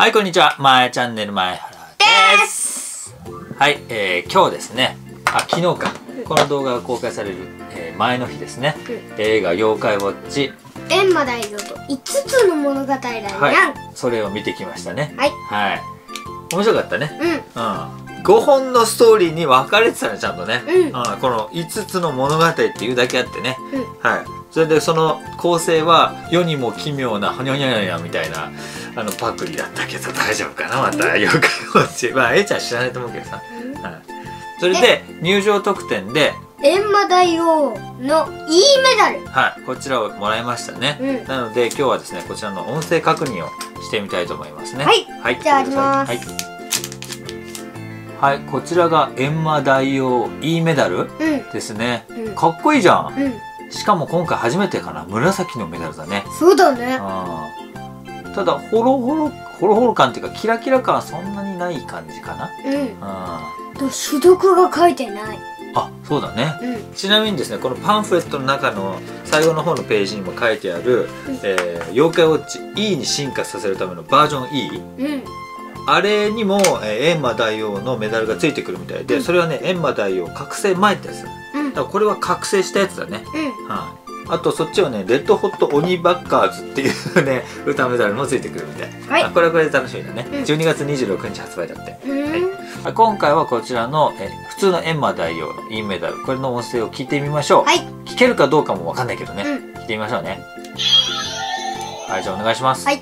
はい、こんにちは。まえチャンネル前原です。はい、今日ですね、昨日か、この動画が公開される、前の日ですね、映画妖怪ウォッチ閻魔大王と5つの物語だにゃん、 はい、それを見てきましたね。 はい、 はい、面白かったね。 うん、 5本のストーリーに分かれてたね、ちゃんとね。 この5つの物語っていうだけあってね。はい。それでその構成は世にも奇妙なほにゃほにゃほにゃみたいなパクリだったけど大丈夫かな、また妖怪ウォッチ。まあ A ちゃん知らないと思うけどさ。はい。それで入場特典で閻魔大王の E メダル、 はい、こちらをもらいましたね。なので今日はですね、こちらの音声確認をしてみたいと思いますね。 はい、 はい、 じゃあ開きます。 はい、はい、こちらが閻魔大王 E メダルですね。かっこいいじゃん。しかも今回初めてかな、紫のメダルだね。 そうだね。 ただホロホロ感っていうかキラキラ感はそんなにない感じかな。 所属が書いてない。 あ、そうだね。ちなみにですね、このパンフレットの中の最後の方のページにも書いてある、妖怪ウォッチ E に進化させるためのバージョン E、あれにも閻魔大王のメダルがついてくるみたいで、それはね、閻魔大王覚醒前ってやつだ。だからこれは覚醒したやつだね。あとそっちはね、レッドホット鬼バッカーズっていうね歌メダルもついてくるみたい。これはこれで楽しみだね。12月26日発売だって。今回はこちらの普通の閻魔大王の E メダル、これの音声を聞いてみましょう。聞けるかどうかもわかんないけどね、聞いてみましょうね。はい、じゃあお願いします。はい。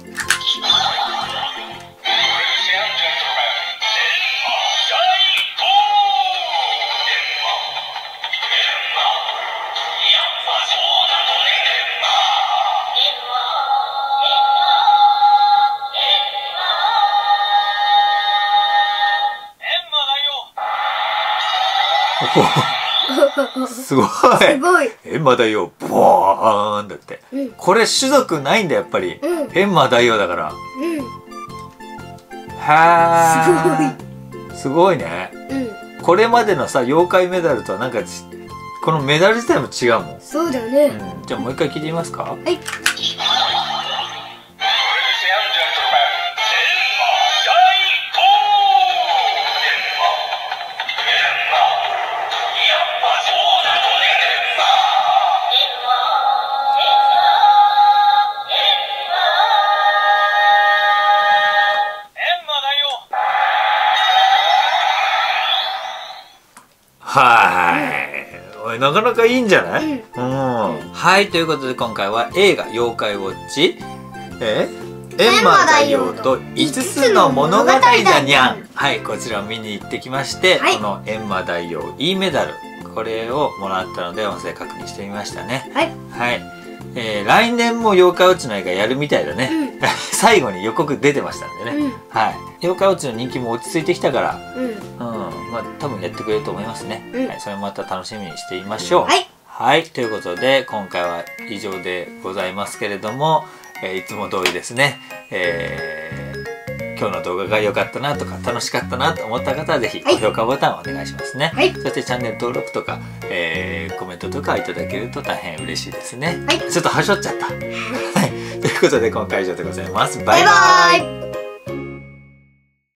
すごい。閻魔大王ボーンだって。これ種族ないんだやっぱり。閻魔大王だから。はあ。すごいね。これまでのさ妖怪メダルとはなんかこのメダル自体も違うもん。 そうだよね。 じゃあもう一回聞いてみますか。はい。はい、なかなかいいんじゃない？はい、ということで今回は映画妖怪ウォッチ閻魔大王と5つの物語だにゃん。はい、こちらを見に行ってきまして、この閻魔大王 E メダル、これをもらったので音声確認してみましたね。はい、来年も妖怪ウォッチの映画やるみたいだね。最後に予告出てましたんでね。はい、妖怪ウォッチの人気も落ち着いてきたから、まあ多分やってくれると思いますね。はい、それもまた楽しみにしてみましょう。はい、ということで今回は以上でございますけれども、いつも通りですね、今日の動画が良かったなとか楽しかったなと思った方はぜひ高評価ボタンをお願いしますね。そしてチャンネル登録とか、コメントとかいただけると大変嬉しいですね。ちょっとはしょっちゃった。はい、ということで今回は以上でございます。バイバイ。